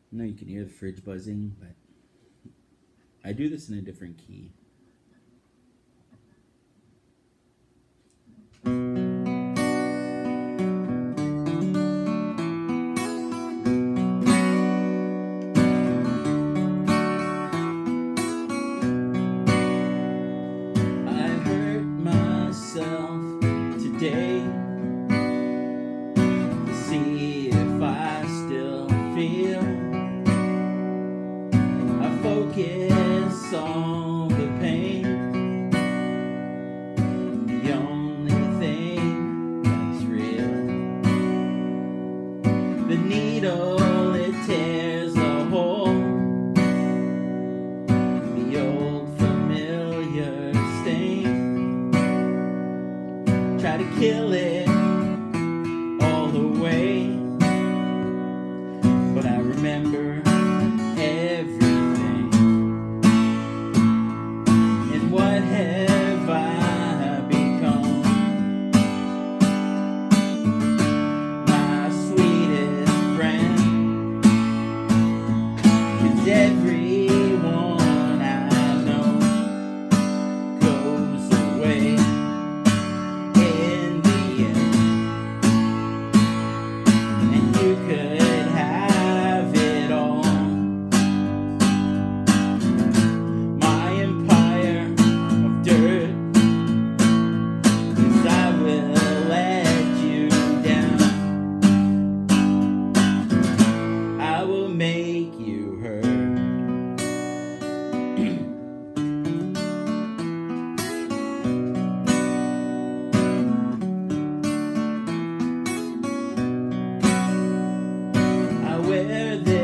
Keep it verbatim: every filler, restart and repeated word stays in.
I know you can hear the fridge buzzing, but I do this in a different key. I hurt myself today to see if I still feel. I focus on the pain, the only thing that's real. The needle, it tears a hole, the old familiar stain. Try to kill it all the way, but I remember everything. And what have I become? My sweetest friend, 'cause everyone I know goes away in the end. And you could have it all. My empire of dirt, 'cause I will let you down. I will make you hurt. I wear this